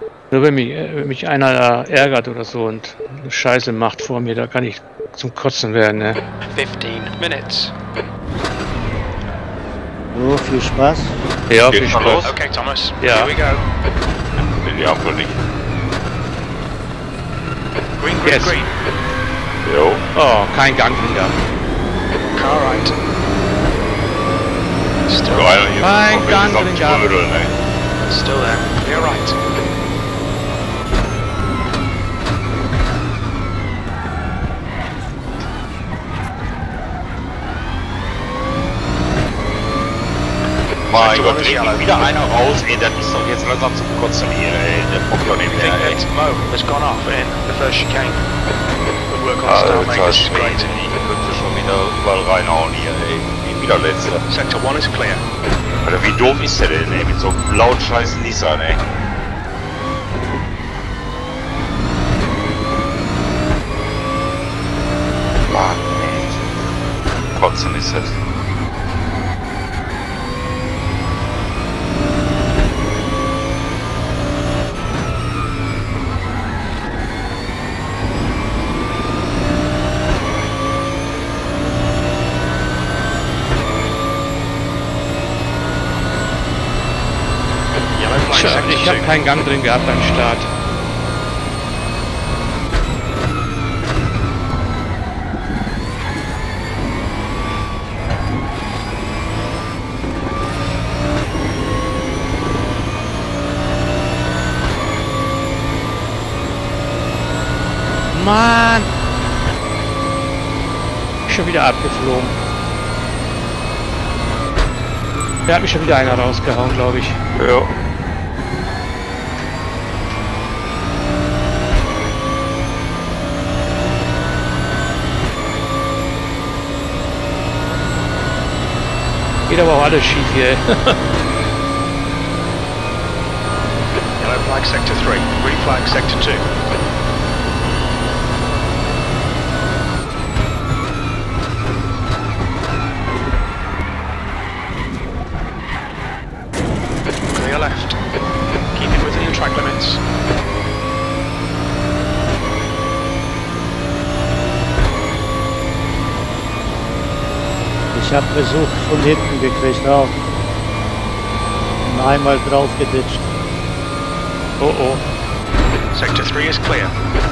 Nur wenn mich einer ärgert oder so und eine Scheiße macht vor mir, da kann ich zum Kotzen werden, ne? 15 minutes. So, viel Spaß. Ja, Geht viel schon Spaß. los? Okay, Thomas. Ja. Here we go. Will die Ampel nicht. Green, green, Yes. green. Jo. Oh, kein Gang wieder. Car right. Still, So einer hier Kein kommt Gang jetzt drin am gehabt. Trödeln, ey. still there. Clear right. Mein Gott, dreht wieder einer raus, ey, das ist doch jetzt langsam zum Kotzen hier, ey. Der kommt doch nicht I think mehr, ey. that Mo has gone off in the first chicane. Good work on start, mate. Alter This is great. Schwede, ey, da könnte schon wieder überall reinhauen hier, ey. Wieder letzter. Sector 1 is clear. Alter, wie doof ist der denn, ey, mit so einem laut scheiß Nissan, ey. Mann, ey. Kotzen ist das. Yellow flag Tja, sector ich habe 2. keinen Gang drin gehabt beim Start. Mann! Schon wieder abgeflogen. Da hat mich schon wieder einer rausgehauen, glaube ich. Ja. Geht aber auch alles schief hier. Yellow flag sector 3. Green flag sector 2. Clear left. Keeping within the track limits. Ich habe Besuch von hinten gekriegt auch. Und einmal drauf geditscht. Oh oh. Sector 3 is clear.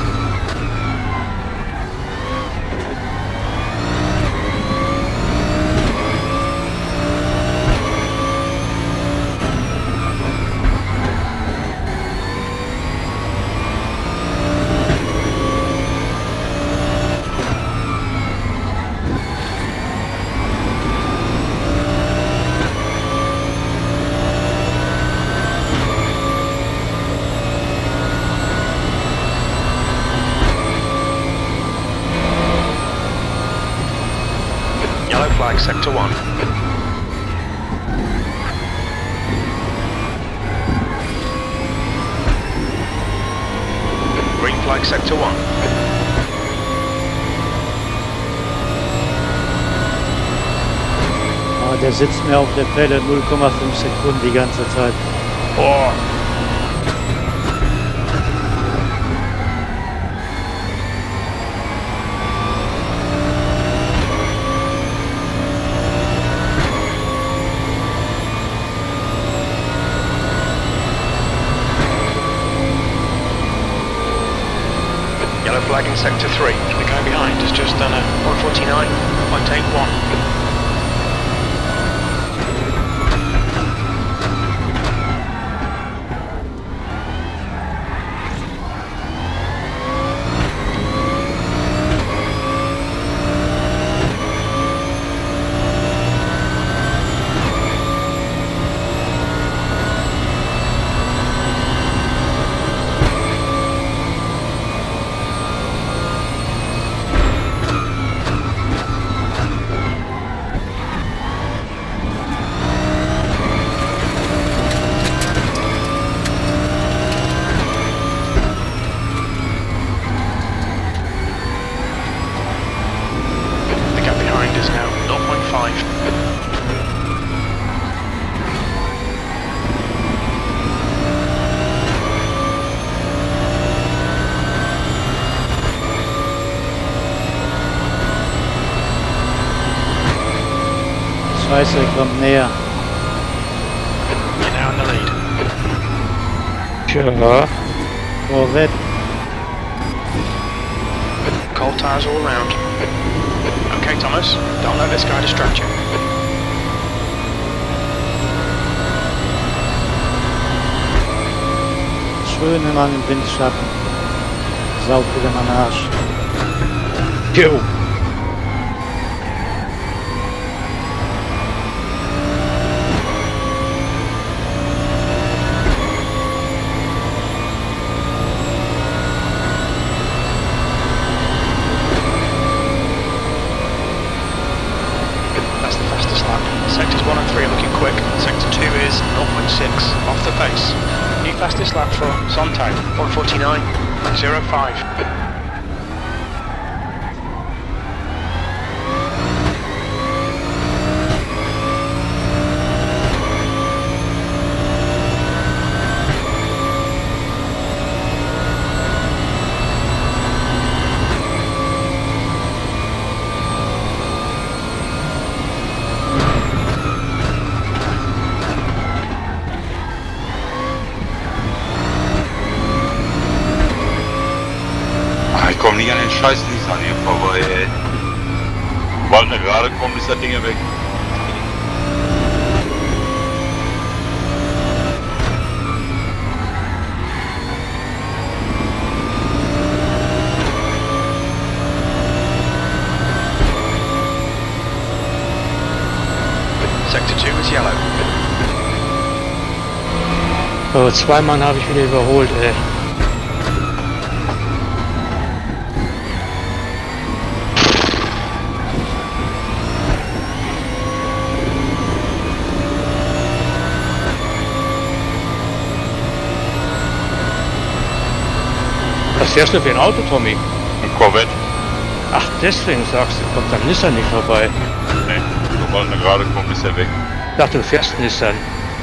Yellow flag sector 1. Green flag sector 1. Aber der sitzt mir auf der Pelle 0,5 Sekunden die ganze Zeit. Oh. Yellow flag in sector 3. The guy behind has just done a 149. Might take one. Scheiße, kommt näher. You're now in the lead. Tja, Vorwärts. Cold tyres all round. Okay, Thomas, don't let this guy distract you. Schön immer im Windschatten. Saugt wieder mein Arsch. jo. That's the fastest lap. Sectors 1 and 3 are looking quick. Sector 2 is 0.6 off the pace. New fastest lap for Sontag, 1:49.05. Ich komme nicht an den scheiß Nissan hier vorbei, ey. Sobald eine gerade kommt, ist das Ding ja weg. Sector 2 is yellow. Oh, 2 Mann habe ich wieder überholt, ey. Was fährst du für ein Auto, Tommy? Ein Corvette. Ach, deswegen sagst du, kommt am Nissan nicht vorbei. Ne, sobald eine gerade kommt, ist er weg. Ich dachte, du fährst Nissan.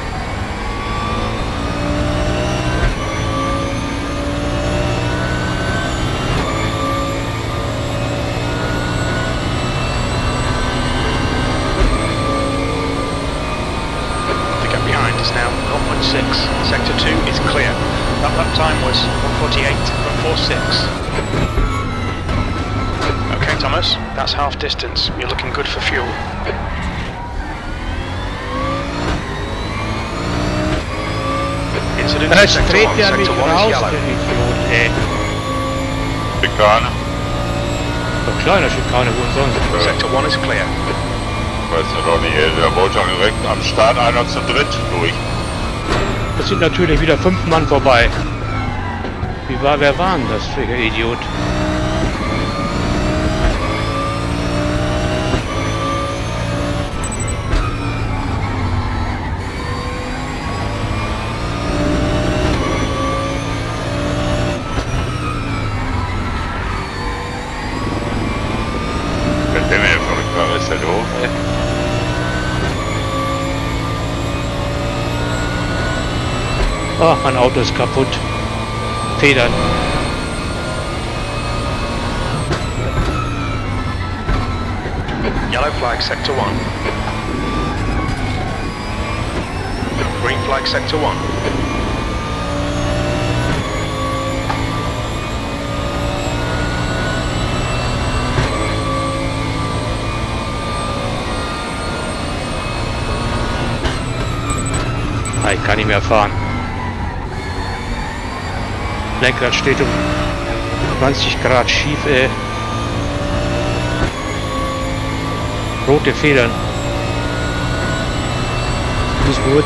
The gap behind is now 0.6. Sector 2 is clear. That lap time was 1:48.46. Okay, Thomas, that's half distance. You're looking good for fuel. Incident in Jetzt Sector dreht 1. der mich Sector 1 raus, is yellow. der Idiot, ey. Schikane. So kleiner Schikane, wo sonst? Sector 1 is clear. Weiß ja doch nicht, ey. Der wollte schon direkt am Start einer zu dritt durch. Es sind natürlich wieder 5 Mann vorbei. Wer war denn das für ein Idiot? Wenn der mir verrückt war, ist der doof, ey. Oh, mein Auto ist kaputt. Federn. Yellow flag, Sector 1. Green flag, Sector 1. Ich kann nicht mehr fahren. Lenkrad steht um 20 Grad schief, ey. Rote Federn. Nicht gut.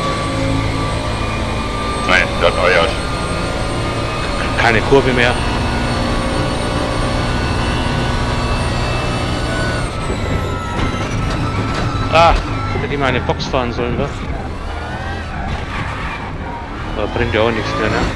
Nein, das euer. Keine Kurve mehr. Ah, hätte die mal eine Box fahren sollen, wa? Aber bringt ja auch nichts mehr, ne?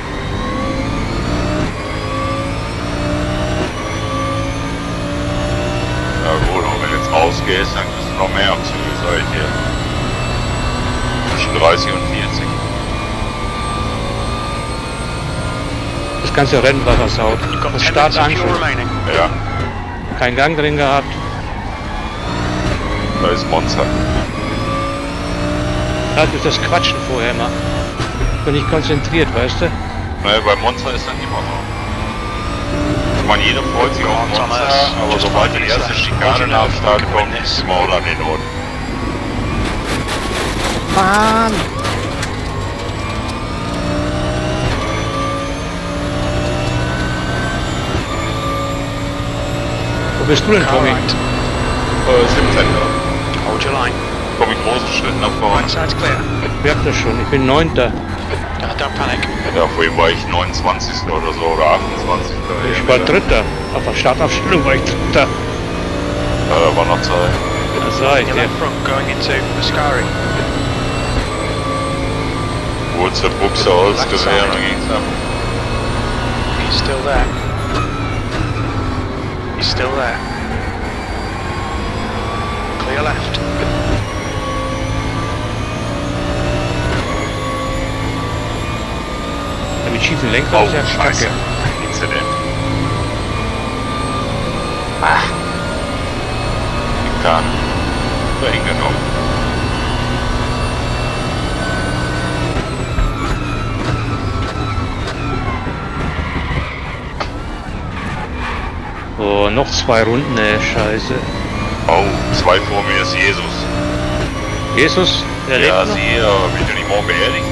Ja gut, und wenn du jetzt rausgehst, dann kriegst du noch mehr am Ziel, sag ich dir. Zwischen 30 und 40. Das ganze Rennen war versaut. You've got Das 10 Start minutes of an fuel schon. remaining. Ja, Kein Gang drin gehabt. da ist Monza. Ja, durch das Quatschen vorher mal. Bin ich konzentriert, weißt du? Naja, bei Monza ist das immer so. Ich meine, jeder freut sich auf Monza, aber sobald die erste Schikane nach dem Start kommt, ist immer oder den Not. Mann! Wo bist du denn, Tommy? 17. Hold your line. Komme ich großen Schritten nach vorne. Right side's clear. Ich merk das schon, ich bin 9. Don't panic. Ja, vorhin war ich 29. oder so, oder 28. Ich war 3. Auf der Startaufstellung war ich 3. Ja, da war noch Zeit. Das sag ich Your dir. left front going into Mascari. Kurze Buchse ausgewählt, dann ging's ab. He's still there. He's still there. Clear left. Ja, mit schiefen Lenker ist ja Scheiße. kacke. Incident. Ah. Dann. So eng genommen. Oh, noch 2 Runden, scheiße. Oh, 2 vor mir ist Jesus. Jesus, der lebt Ja, noch? sie, will du nicht morgen beerdigen?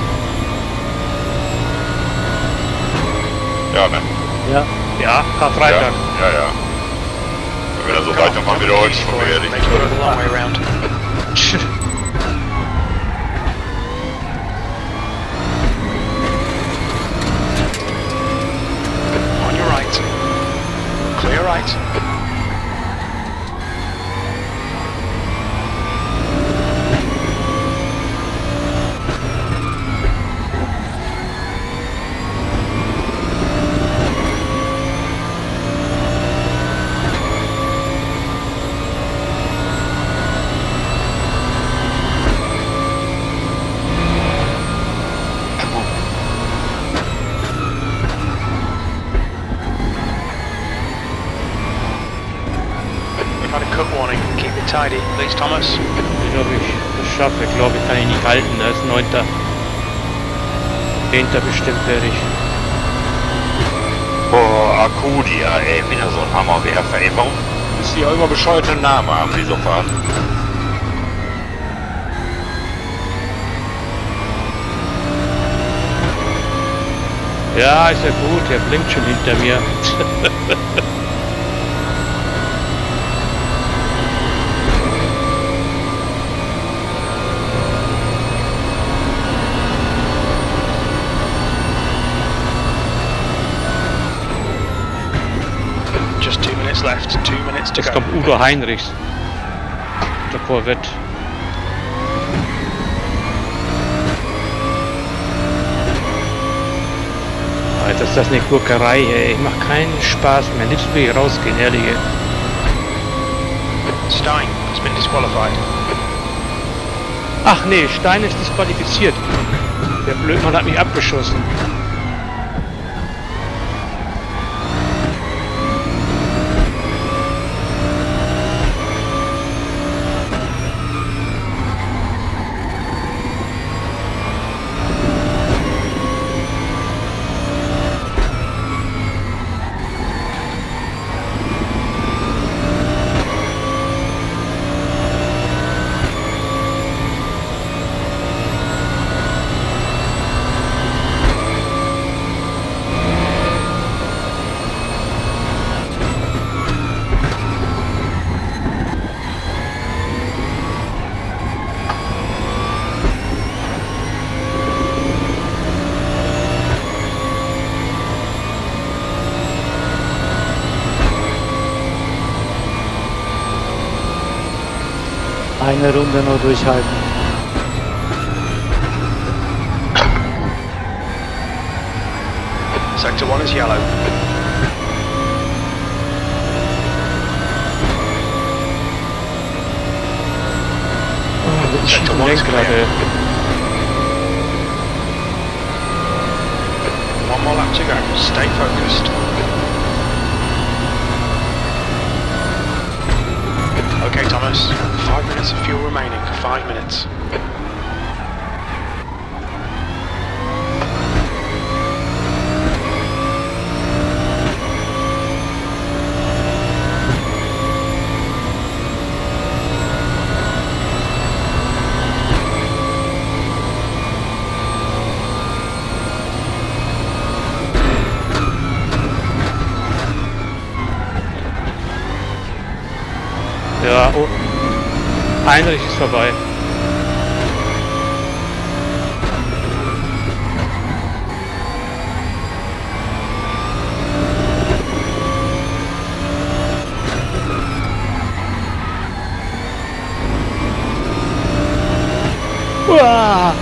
Ja, ne? Ja, Ja, Karfreitag. Ja, ja. Wenn er so weitermacht, wieder heute schon beerdigt. Make it go the long way round. On your right. Clear right. Got a cut warning. Keep it tidy, please, Thomas. Ich glaube, ich das schaffe. Ich glaube, ich kann ihn nicht halten. Da ist 9. 10. bestimmt werde ich. Boah, Akudia, ey, wieder so ein Hammerwerfer, ey. Warum müssen die auch immer bescheuerte Namen haben, die so fahren? Ja, ist ja gut. Er blinkt schon hinter mir. Just 2 minutes left. 2 minutes to Jetzt go. kommt Udo Heinrichs. Der Corvette. Alter, ist das eine Gurkerei, ey. Ich mach keinen Spaß mehr. Liebst will ich rausgehen, ehrlich. Stein has been disqualified. Ach nee, Stein ist disqualifiziert. Der Blödmann hat mich abgeschossen. eine Runde nur durchhalten. Sector 1 is yellow. Sector 1 is clear. One more lap to go. Stay focused. Okay, Thomas. 5 minutes of fuel remaining. 5 minutes. oh. Heinrich ist vorbei. Uah!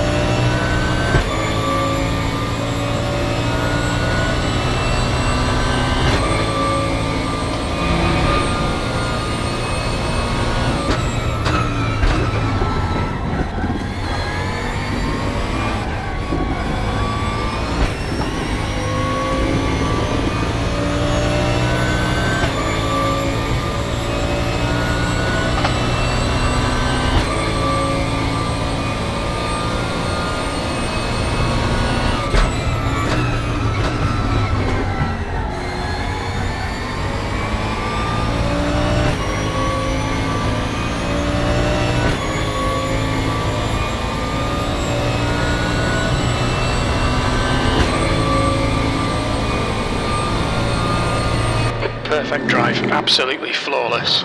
Perfect drive, absolutely flawless.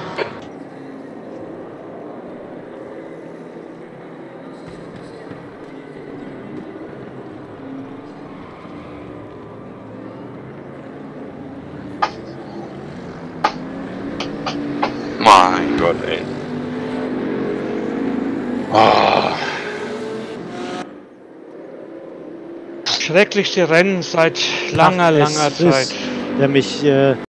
Mein Gott, ey. Oh. Schrecklichste Rennen seit langer Zeit. Der mich